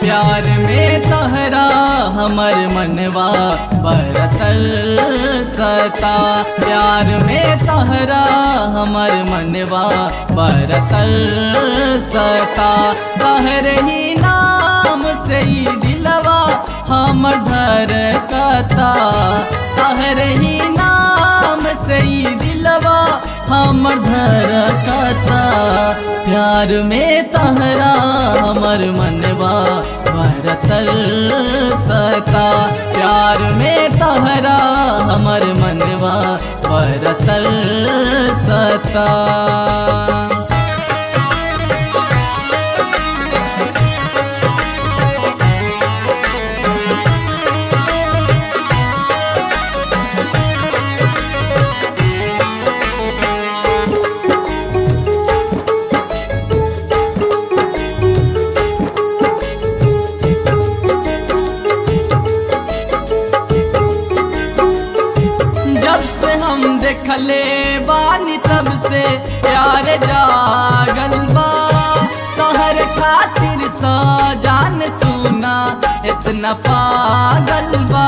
प्यार में तोहरा हमर मनवा बरसल सता। प्यार में तोहरा हमर मनवा बरसल सता। तोहरे ही नाम से ही दिलवा हमर धड़कता। तोहरे ही नाम से ही दिलवा हमर धड़कता। प्यार में तोहरा हमर मनवा बरसल सता। प्यार में तोहरा हमर मनवा बरसल सता। देखले बानी तब से प्यार जागल बा। तोहर खातिर तो जान सुना इतना पागल बा।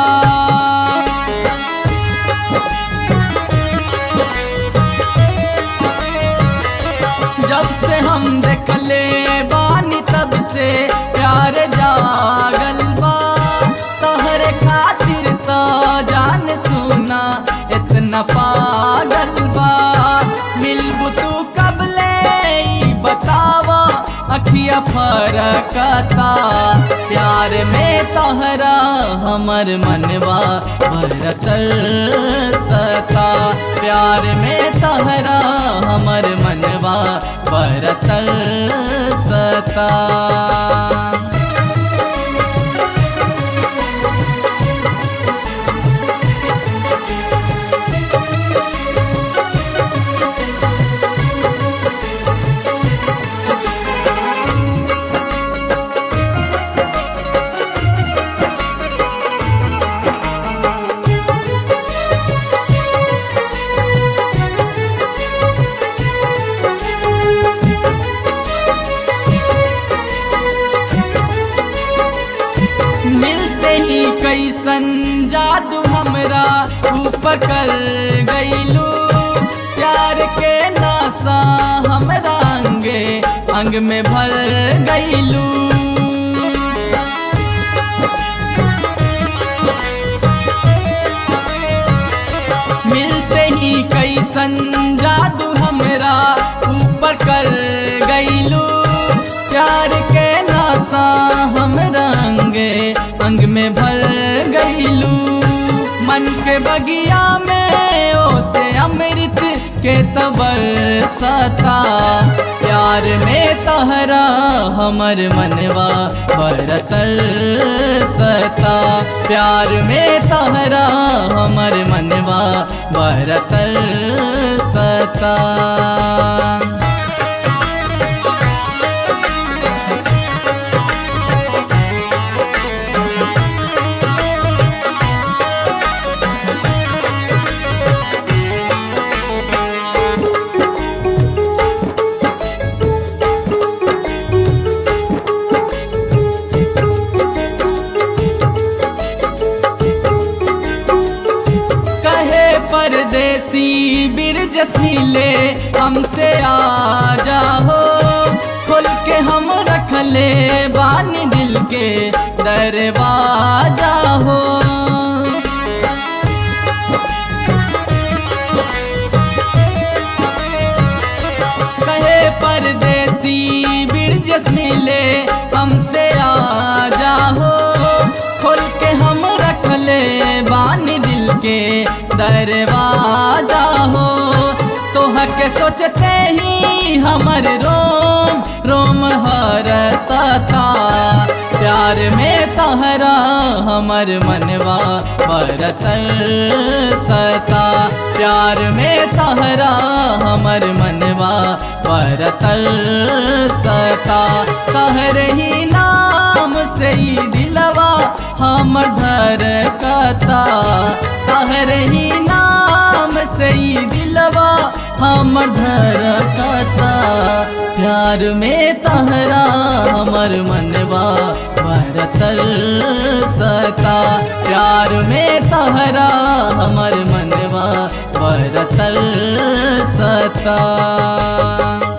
जब से हम देखले बानी तब से प्यार जागल बा। तोहर खातिर तो जान सुना इतना पागल बा। मिलबू तू कबले बतावा अखिया फरकता। प्यार में तोहरा हमर मनवा बरसल सता। प्यार में तोहरा हमर मनवा बरसल सता। मिलते ही कैसन जादू हमरा ऊपर कर गईलू। प्यार के नासा हमरा अंगे अंग में भर गईलू। मिलते ही कैसन जादू हमरा ऊपर कर गईलू। प्यार के नासा हमरा अंगे अंग में भर गईलू। मन के बगिया में ओसे अमृत के तबर सता। प्यार में तोहरा हमर मनवा बरसल सता। प्यार में तोहरा हमर मनवा बरसल सता। परदेसी बिरजस मिले हमसे आ जाओ। खोल के हम रख ले बानी दिल के दरवाजा हो। कहे परदेसी बिरजस मिले हमसे आ जाओ। खोल के हम रख ले बानी दिल के दरवाजा हो। तोह के सोचते ही हमर रोम रोम हरसता। प्यार में तोहरा हमर मनवा बरसल सता। प्यार में तोहरा हमर मनवा बरसल सता। तोहरे ही नाम से ही दिलवा हमर धड़कता। तोहरे ही नाम से ही दिलवा हमर धड़कता, प्यार में तहरा हमर मनवा तरसता, प्यार में तहरा हमर मनवा तरसता।